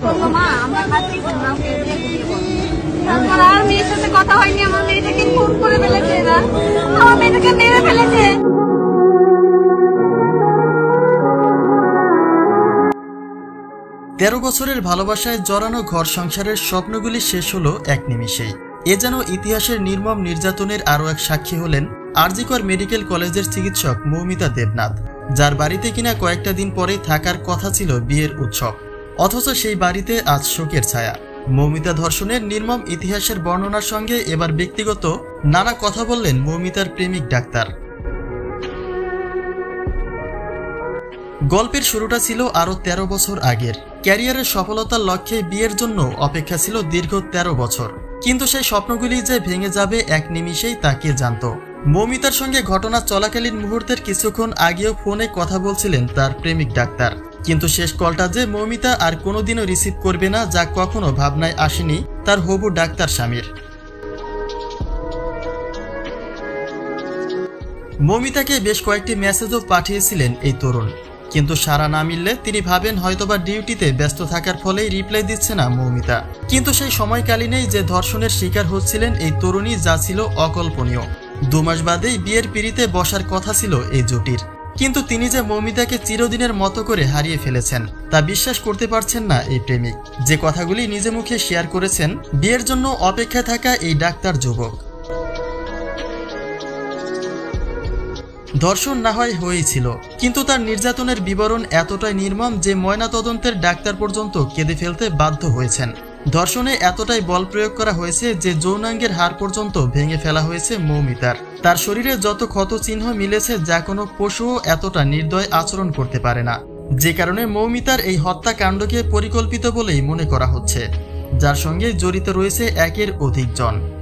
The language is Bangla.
বললো মা আমরা খাচ্ছি ওকে দিয়ে ঘুমিয়ে পড়ো। তারপর আর মেয়ের সাথে কথা হয়নি, আমার মেয়েটাকে খুন করে ফেলেছে এরা, আমার মেয়েটাকে মেরে ফেলেছে। 13 বছরের ভালোবাসায় জড়ানো ঘর সংসারের স্বপ্নগুলি শেষ হলো এক নিমিষেই। এ যেন ইতিহাসের নির্মম নির্যাতনের আরও এক সাক্ষী হলেন আরজিকর মেডিকেল কলেজের চিকিৎসক মৌমিতা দেবনাথ, যার বাড়িতে কিনা কয়েকটা দিন পরেই থাকার কথা ছিল বিয়ের উৎসব, অথচ সেই বাড়িতে আজ শোকের ছায়া। মৌমিতা ধর্ষণের নির্মম ইতিহাসের বর্ণনার সঙ্গে এবার ব্যক্তিগত নানা কথা বললেন মৌমিতার প্রেমিক ডাক্তার। গল্পের শুরুটা ছিল আরও 13 বছর আগের। ক্যারিয়ারের সফলতার লক্ষ্যে বিয়ের জন্য অপেক্ষা ছিল দীর্ঘ 13 বছর, কিন্তু সেই স্বপ্নগুলি যে ভেঙে যাবে এক নিমিষেই তা কে জানত। মৌমিতার সঙ্গে ঘটনা চলাকালীন মুহূর্তের কিছুক্ষণ আগেও ফোনে কথা বলছিলেন তার প্রেমিক ডাক্তার, কিন্তু শেষ কলটা যে মৌমিতা আর কোনোদিনও রিসিভ করবে না, যা কখনো ভাবনায় আসেনি তার হবু ডাক্তার স্বামীর। মৌমিতাকে বেশ কয়েকটি মেসেজও পাঠিয়েছিলেন এই তরুণ, কিন্তু সাড়া না মিললে তিনি ভাবেন হয়তোবা ডিউটিতে ব্যস্ত থাকার ফলেই রিপ্লাই দিচ্ছে না মৌমিতা। কিন্তু সেই সময়কালীনেই যে ধর্ষণের শিকার হচ্ছিলেন এই তরুণী, যা ছিল অকল্পনীয়। 2 মাস বাদেই বিয়ের পিঁড়িতে বসার কথা ছিল এই জুটির, কিন্তু তিনি যে মৌমিতাকে চিরদিনের মতো করে হারিয়ে ফেলেছেন তা বিশ্বাস করতে পারছেন না এই প্রেমিক, যে কথাগুলি নিজে মুখে শেয়ার করেছেন বিয়ের জন্য অপেক্ষায় থাকা এই ডাক্তার যুবক। ধর্ষণ না হয় হয়েছিল, কিন্তু তার নির্যাতনের বিবরণ এতটাই নির্মম যে ময়নাতদন্তের ডাক্তার পর্যন্ত কেঁদে ফেলতে বাধ্য হয়েছেন। ধর্ষণে এতটাই বল প্রয়োগ করা হয়েছে যে যৌনাঙ্গের হাড় পর্যন্ত ভেঙে ফেলা হয়েছে মৌমিতার। তার শরীরে যত ক্ষত চিহ্ন মিলেছে যা কোনো পশুও এতটা নির্দয় আচরণ করতে পারে না, যে কারণে মৌমিতার এই হত্যাকাণ্ডকে পরিকল্পিত বলেই মনে করা হচ্ছে, যার সঙ্গে জড়িত রয়েছে একের অধিক জন।